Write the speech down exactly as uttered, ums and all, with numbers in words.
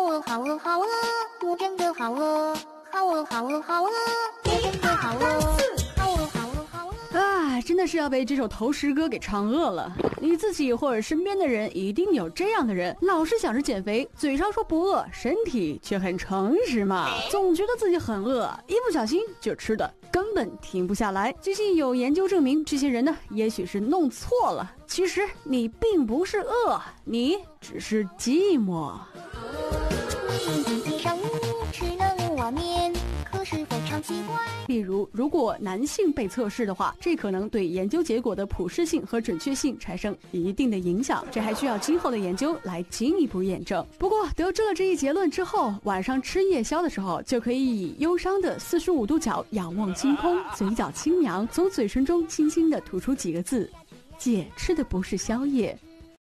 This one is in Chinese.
饿好饿好饿，我真的好饿，好饿好饿好饿，我真的好饿，好饿好饿好饿啊！真的是要被这首投食歌给唱饿了。你自己或者身边的人一定有这样的人，老是想着减肥，嘴上说不饿，身体却很诚实嘛，总觉得自己很饿，一不小心就吃的根本停不下来。最近有研究证明，这些人呢，也许是弄错了，其实你并不是饿，你只是寂寞。 上午吃了碗面，可是非常奇怪。 例如，如果男性被测试的话，这可能对研究结果的普适性和准确性产生一定的影响，这还需要今后的研究来进一步验证。不过得知了这一结论之后，晚上吃夜宵的时候，就可以以忧伤的四十五度角仰望星空，嘴角轻扬，从嘴唇中轻轻地吐出几个字：姐吃的不是宵夜，